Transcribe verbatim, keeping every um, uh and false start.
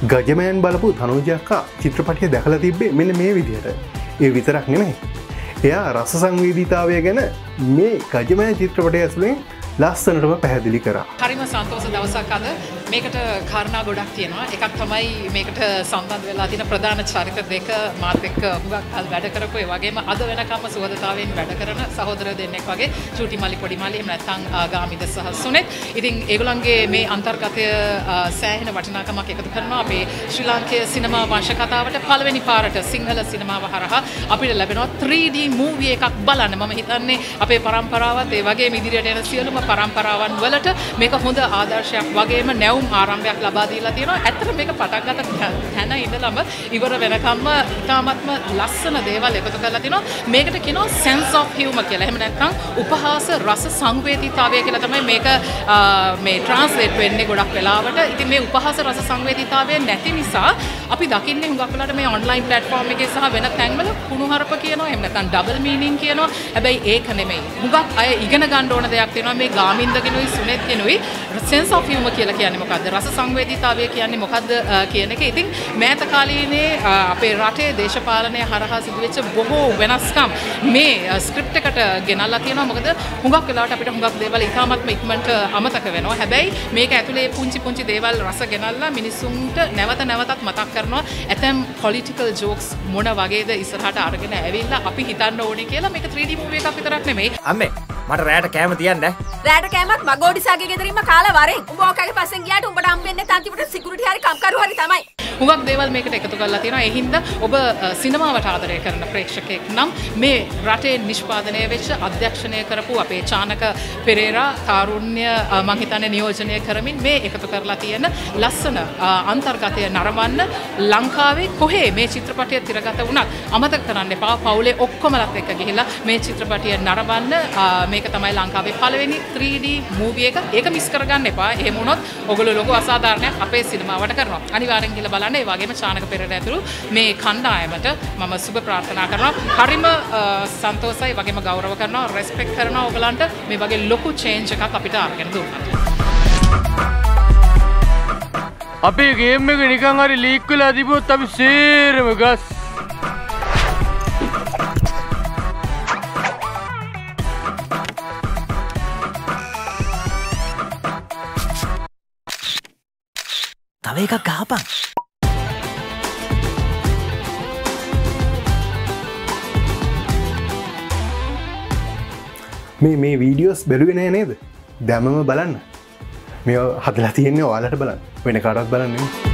ගජමෑන් බලපු තනුජක්කා චිත්‍රපටිය දැකලා තිබ්බේ මෙන්න මේ විදිහට. ඒ විතරක් නෙමෙයි. එයා රස සංවේදීතාවය ගැන මේ ගජමෑන් චිත්‍රපටය ඇතුලෙන් ලස්සනටම පැහැදිලි කරා. හරිම සන්තෝෂ දවසක් අද. මේකට කාරණා ගොඩක් තියෙනවා. එකක් තමයි මේකට සම්බන්ධ වෙලා තියෙන ප්‍රධාන චරිත දෙක මාත් එක්ක හුඟක් කල් වැඩ කරපු ඒ වගේම අද වෙනකම්ම සුවදතාවයෙන් වැඩ කරන සහෝදර දෙන්නෙක් වගේ චූටි මලි පොඩි මලි එහෙම නැත්නම් ගාමිද සහ සුනෙත්. ඉතින් ඒගොල්ලන්ගේ මේ අන්තර්ගතය සෑහෙන වටිනාකමක් එකතු කරනවා අපේ ශ්‍රී ලාංකේය සිනමා වංශ කතාවට පළවෙනි පාරට සිංහල සිනමාව හරහා අපිට ලැබෙනවා three D movie එකක් බලන්න. මම හිතන්නේ අපේ පරම්පරාවත් ඒ වගේම ඉදිරියට යන සියලුම පරම්පරාවන් වලට මේක හොඳ ආදර්ශයක් වගේම නැවුම් ආරම්භයක් ලබා දීලා තියෙනවා. ඇත්තට මේක පටන් ගත්ත තැන ඉඳලම ඉවර වෙනකම්ම ඉතාමත්ම ලස්සන දේවල් එකතු කරලා තිනවා. මේකට කියනවා sense of humor කියලා. එහෙම නැත්නම් උපහාස රස සංවේදීතාවය කියලා තමයි මේක මේ translate වෙන්නේ ගොඩක් වෙලාවට. ඉතින් මේ උපහාස රස සංවේදීතාවය නැති නිසා අපි දකින්නේ හුඟක් වෙලාවට මේ online platform එකේ සහ වෙන තැන්වල කුණුහරුප කියනවා. එහෙම නැත්නම් double meaning කියනවා. හැබැයි ඒක නෙමෙයි. හුඟක් අය ඉගෙන ගන්න ඕන දෙයක් තියෙනවා මේ ගාමින්ද කෙනුයි සුනෙත් කෙනුයි sense of humor කියලා කියන්නේ මොකක්ද? රස සංවේදීතාවය කියන්නේ මොකක්ද කියන එක. ඉතින් මෑත කාලීනේ අපේ රටේ දේශපාලනය හරහා සිදුවෙච්ච බොහෝ වෙනස්කම් මේ ස්ක්‍රිප්ට් එකට ගෙනල්ලා තියෙනවා. මොකද හුඟක් වෙලාවට අපිට හුඟක් දේවල් ඉතාමත්ම ඉක්මනට අමතක වෙනවා. හැබැයි මේක ඇතුලේ පුංචි පුංචි දේවල් රස ගෙනල්ලා මිනිසුන්ට නැවත නැවතත් මතක් කරනවා. ඇතැම් political jokes මොන වගේද ඉස්සරහට අරගෙන ඇවිල්ලා අපි හිතන්න ඕනේ කියලා. මේක three D movie එකක් විතරක් නෙමෙයි. අම්මේ මට රැට කෑම තියන්න. රැට කෑමක් මගෝඩිසාගේ ගෙදරින්ම කාලා වරෙන්. උඹ ඔකගේ පස්සෙන් ගියාට උඹට හම්බෙන්නේ තන්තිපුට සිකියුරිටි හරි කම්කරු හරි තමයි. හුඟක් දේවල් මේකට එකතු කරලා තියෙනවා. ඒ හින්දා ඔබ සිනමාවට ආදරය කරන ප්‍රේක්ෂකයෙක් නම් මේ රටේ නිෂ්පාදනය වෙච්ච අධ්‍යක්ෂණය කරපු අපේ චානක පෙරේරා තාරුණ්‍ය මම හිතන්නේ නියෝජනය කරමින් මේ එකතු කරලා තියෙන ලස්සන අන්තර්ගතය නරඹන්න ලංකාවේ කොහේ මේ චිත්‍රපටය තිරගත වුණත් අමතක කරන්න එපා. පවුලේ ඔක්කොමලත් එක්ක ගිහිල්ලා මේ චිත්‍රපටය නරඹන්න. මේක තමයි ලංකාවේ පළවෙනි three D movie එක. ඒක මිස් කරගන්න එපා. එහෙම වුණොත් ඔයගොල්ලෝ ලොකු අසාධාරණයක් අපේ සිනමාවට කරනවා. අනිවාර්යෙන් ගිහලා බලන්න. ඒ වගේම චානක පෙරේරා ඇතුළු මේ කණ්ඩායමට මම සුබ ප්‍රාර්ථනා කරනවා. හරිම සන්තෝෂයි වගේම ගෞරව කරනවා, රෙස්පෙක්ට් කරනවා ඔයගලන්ට මේ වගේ ලොකු චේන්ජ් එකක් අපිට අරගෙන දුන්නා. අපේ ගේම් එක නිකන් හරි ලීක් වෙලා තිබුණොත් අපි සේරම ගස්. තව එකක් ගහපන්. මේ මේ වීඩියෝස් බැලුවේ නෑ නේද? දැමම බලන්න. මේ හදලා තියෙන්නේ ඔයාලට බලන්න. වෙන කාටවත් බලන්න නෙමෙයි.